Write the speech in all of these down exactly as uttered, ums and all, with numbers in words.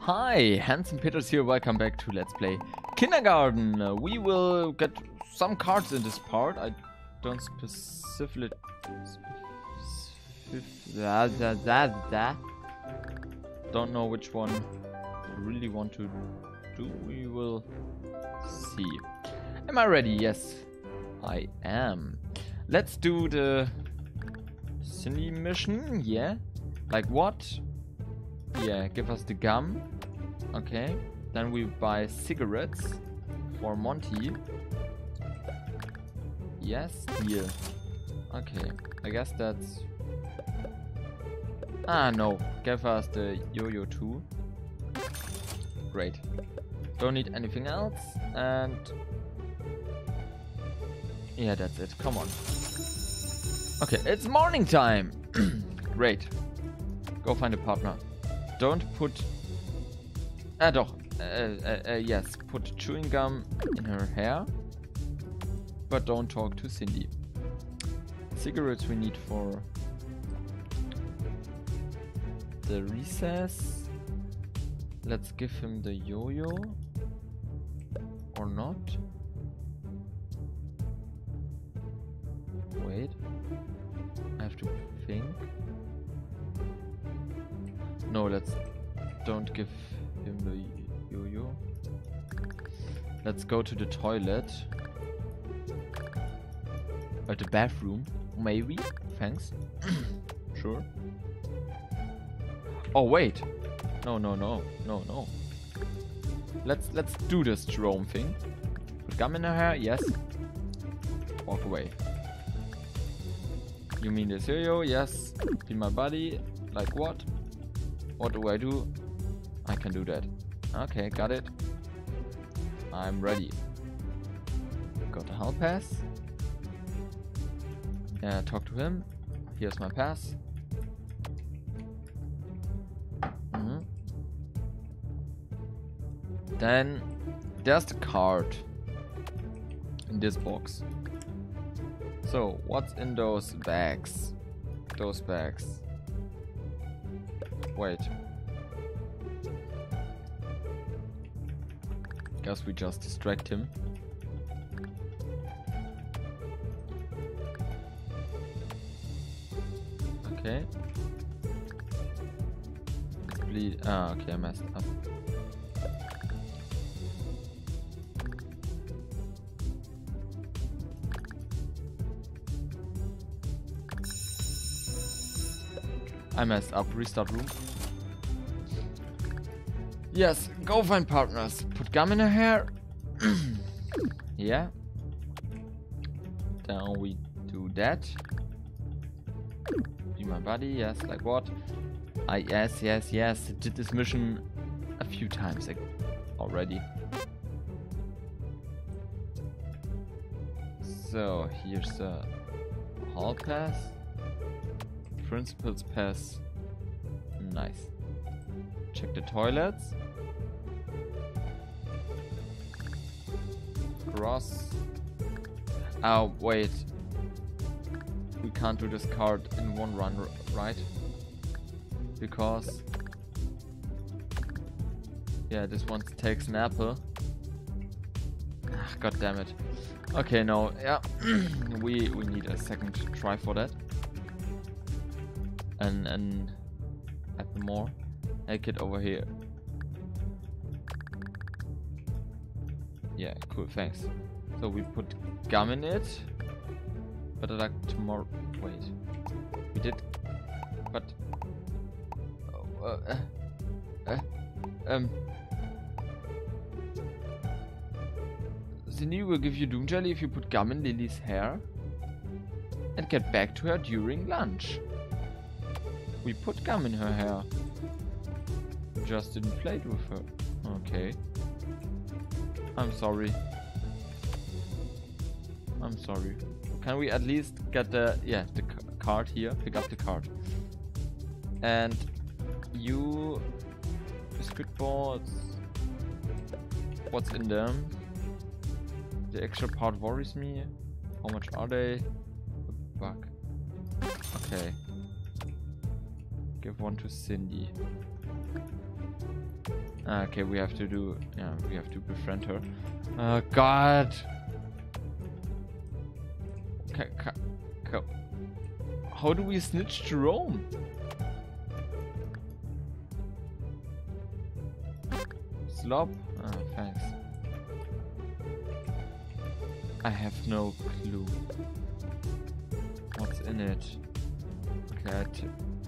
Hi, Handsome Peters here. Welcome back to Let's Play Kindergarten. Uh, we will get some cards in this part. I don't specifically... Don't know which one I really want to do. We will see. Am I ready? Yes, I am. Let's do the Cindy mission. Yeah. Like what? Yeah, give us the gum. Okay. Then we buy cigarettes for Monty. Yes, deal. Okay. I guess that's... Ah, no. Give us the yo-yo too. Great. Don't need anything else. And... yeah, that's it. Come on. Okay, it's morning time. Great. Go find a partner. Don't put... Ah, doch. Uh, uh, uh, yes, put chewing gum in her hair. But don't talk to Cindy. Cigarettes we need for... the recess. Let's give him the yo-yo. Or not. Wait. I have to think. No, let's don't give him the yo-yo. Let's go to the toilet. Or the bathroom. Maybe. Thanks. Sure. Oh wait. No, no, no. No, no. Let's let's do this Jerome thing. Put gum in her hair, yes. Walk away. You mean this yo-yo? Yes. Be my buddy. Like what? What do I do? I can do that. Okay, got it. I'm ready. Got a hall pass. Yeah, talk to him. Here's my pass. Mm-hmm. Then there's the card in this box. So what's in those bags? Those bags. Wait. Guess we just distract him. Okay. Please. Ah, okay, I messed up. I messed up. Restart room. Yes, go find partners. Put gum in her hair. Yeah. Then we do that. Be my buddy. Yes, like what? I yes, yes, yes. Did this mission a few times already. So here's the hall pass. Principal's pass. Nice. Check the toilets. Cross. Oh, wait. We can't do this card in one run, right? Because... yeah, this one takes an apple. Ah, God damn it. Okay, no. Yeah. we, we need a second try for that. And, and... add more. Make it over here. Yeah, cool, thanks. So we put gum in it. But I like tomorrow. Wait. We did. But. Oh, uh, uh, um. Cindy will give you Doom Jelly if you put gum in Lily's hair. And get back to her during lunch. We put gum in her hair. Just didn't play it with her. Okay. I'm sorry. I'm sorry. Can we at least get the... yeah, the card here? Pick up the card. And... you... biscuit boards... what's in them? The extra part worries me. How much are they? A buck. Okay. Give one to Cindy. Ah, okay, we have to do... Yeah, we have to befriend her. Oh, God! Ca ca ca How do we snitch to Rome? Slop? Ah, thanks. I have no clue. What's in it? Okay. T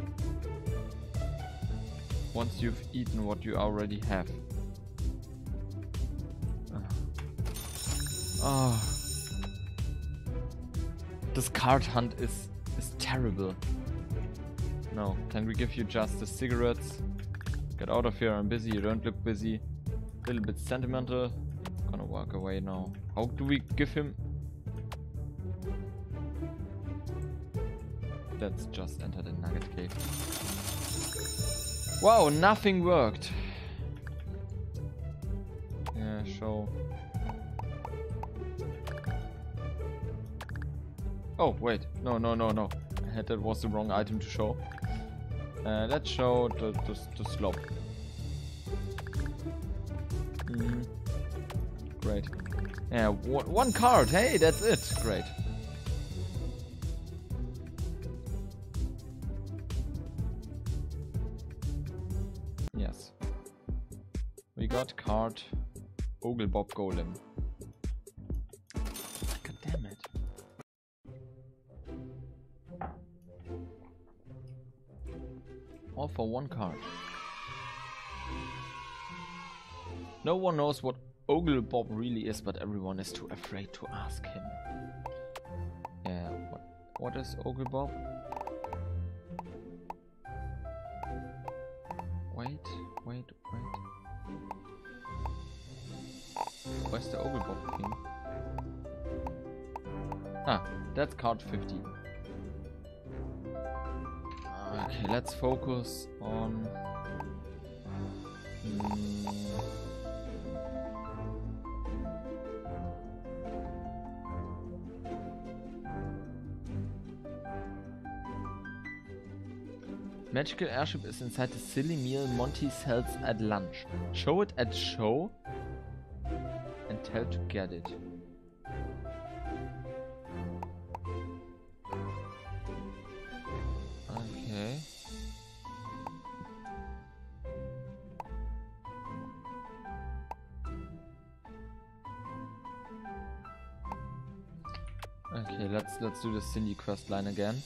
Once you've eaten what you already have. Oh. Oh. This card hunt is is terrible. No, can we give you just the cigarettes? Get out of here, I'm busy, you don't look busy. A little bit sentimental. Gonna walk away now. How do we give him? Let's just enter the nugget cave. Wow, nothing worked. Yeah, show. Oh, wait. No, no, no, no. I had that was the wrong item to show. Uh, let's show the, the, the slop. Mm. Great. Yeah, one, one card. Hey, that's it. Great. Yes. We got card Oglebob Golem. God damn it. All for one card. No one knows what Oglebob really is, but everyone is too afraid to ask him. Yeah, what, what is Oglebob? Wait, wait, wait. Where's the Oglebob thing? Ah, that's card fifty. Okay, let's focus on... Mm, magical airship is inside the silly meal Monty sells at lunch. Show it at show and tell to get it. Okay. Okay, let's let's do the Cindy quest line again.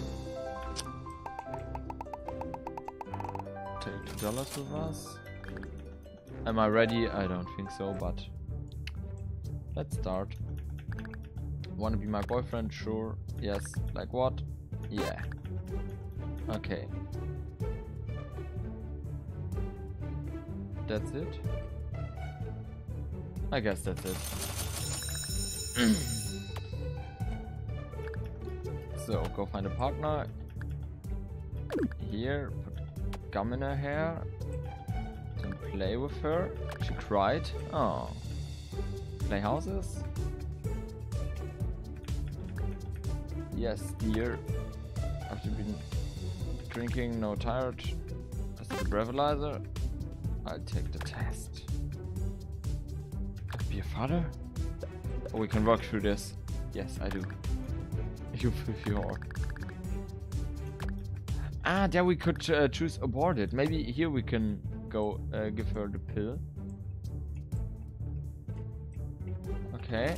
Take two dollars with us. Am I ready? I don't think so, but let's start. Wanna be my boyfriend? Sure. Yes. Like what? Yeah. Okay. That's it? I guess that's it. So, go find a partner. Here, put gum in her hair. Then play with her. She cried. Oh. Play houses? Yes, dear. After been drinking, no tired. Is it a breathalyzer? I'll take the test. Be a father? Oh, we can work through this. Yes, I do. You with your... Ah, there we could uh, choose abort it. Maybe here we can go uh, give her the pill. Okay.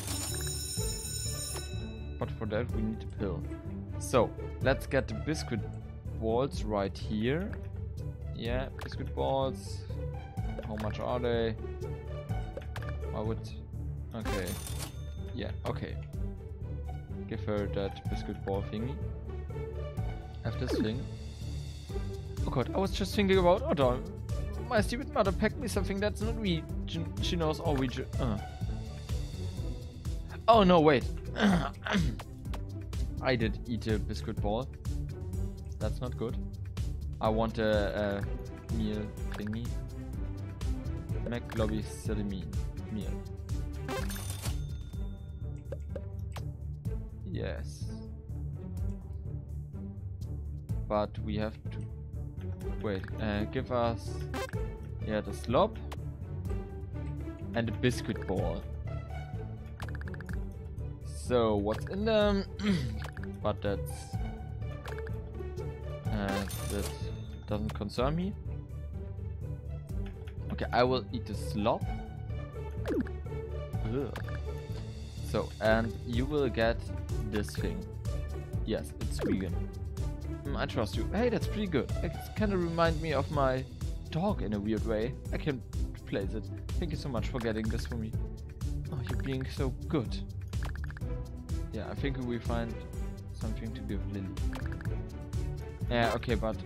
But for that we need a pill. So, let's get the biscuit balls right here. Yeah, biscuit balls. How much are they? I would... Okay. Yeah, okay. Give her that biscuit ball thingy. Have this thing. Oh god, I was just thinking about... Oh darn. My stupid mother packed me something that's not me. She knows all we... Uh. Oh no, wait. I did eat a biscuit ball. That's not good. I want a, a meal thingy. McLobby Celamine meal. Yes. But we have to... Wait, uh, give us... Yeah, the slop. And a biscuit ball. So, what's in them? But that's... Uh, that doesn't concern me. Okay, I will eat the slop. Ugh. So, and you will get this thing. Yes, it's vegan. Mm, I trust you. Hey, that's pretty good. It kind of reminds me of my dog in a weird way. I can place it. Thank you so much for getting this for me. Oh, you're being so good. Yeah, I think we find something to give Lily. Yeah, okay, but...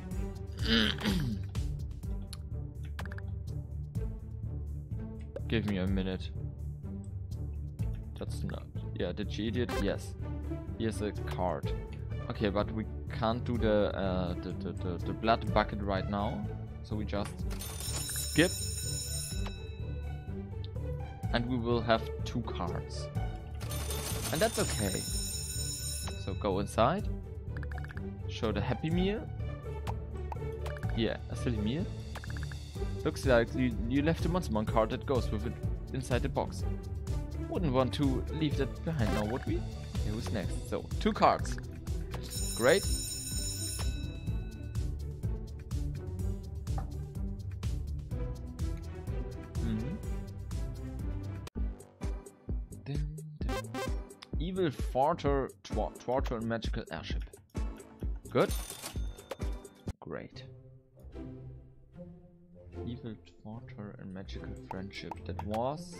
Give me a minute. That's not... Yeah, did she eat it? Yes. Here's a card. Okay, but we can't do the, uh, the, the, the, the blood bucket right now. So we just skip. And we will have two cards. And that's okay. So go inside. Show the Happy Meal. Yeah, a silly meal. Looks like you, you left a Monstermon card that goes with it inside the box. Wouldn't want to leave that behind now, would we? Okay, who's next? So, two cards. Great. Mm-hmm. Dun, dun. Evil Thwarter, Thwar Thwarter and Magical Airship. Good. Great. Evil Thwarter and Magical Friendship. That was...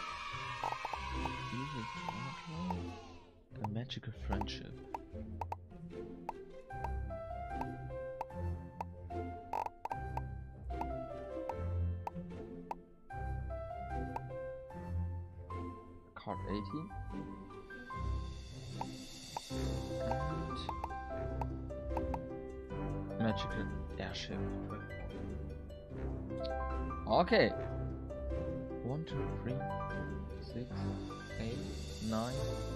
Evil Thwarter and Magical Friendship. Card eighteen. And Magical Airship. Okay. One, two, three, six, eight, nine,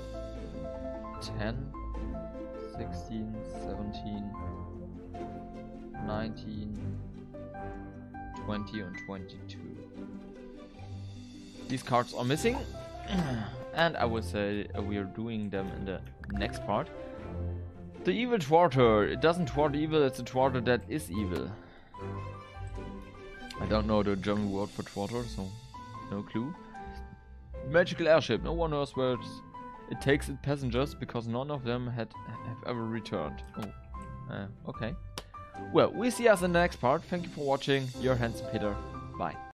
ten, sixteen, seventeen, nineteen, twenty, and twenty-two. These cards are missing, and I would say uh, we are doing them in the next part. The evil thwarter. It doesn't thwart evil, it's a thwarter that is evil. I don't know the German word for thwarter, so no clue. Magical airship. No one knows where it takes its passengers because none of them had have ever returned. Oh, uh, okay. Well, we see us in the next part. Thank you for watching. Your handsome Peter. Bye.